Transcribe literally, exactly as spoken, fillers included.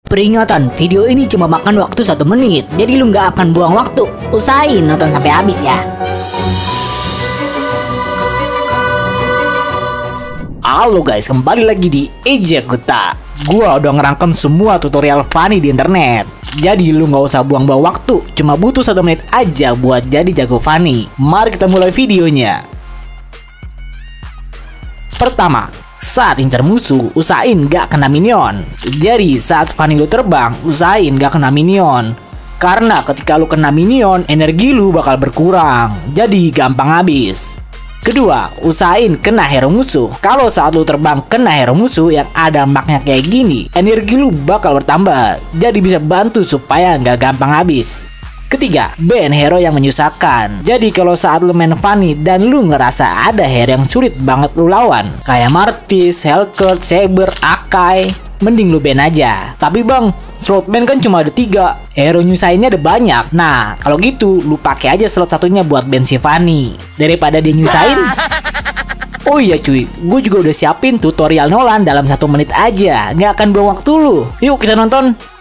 Peringatan, video ini cuma makan waktu satu menit, jadi lu nggak akan buang waktu. Usahain nonton sampai habis ya. Halo guys, kembali lagi di Ejakuta. Gua udah ngerangkum semua tutorial funny di internet. Jadi lu nggak usah buang-buang waktu, cuma butuh satu menit aja buat jadi jago funny. Mari kita mulai videonya. Pertama, saat incer musuh, usahain gak kena minion. Jadi saat funny lu terbang, usahain gak kena minion. Karena ketika lu kena minion, energi lu bakal berkurang, jadi gampang habis. Kedua, usahain kena hero musuh. Kalau saat lu terbang kena hero musuh yang ada marknya kayak gini, energi lu bakal bertambah, jadi bisa bantu supaya gak gampang habis. Ketiga, ban hero yang menyusahkan. Jadi kalau saat lu main funny dan lu ngerasa ada hero yang sulit banget lu lawan, kayak Martis, Hellcat, Saber, Akai, mending lu ban aja. Tapi bang, slot ban kan cuma ada tiga, hero nyusahinnya ada banyak. Nah, kalau gitu lu pakai aja slot satunya buat ban si funny daripada dia nyusahin. Oh iya cuy, gue juga udah siapin tutorial Nolan dalam satu menit aja, nggak akan buang waktu lu. Yuk kita nonton.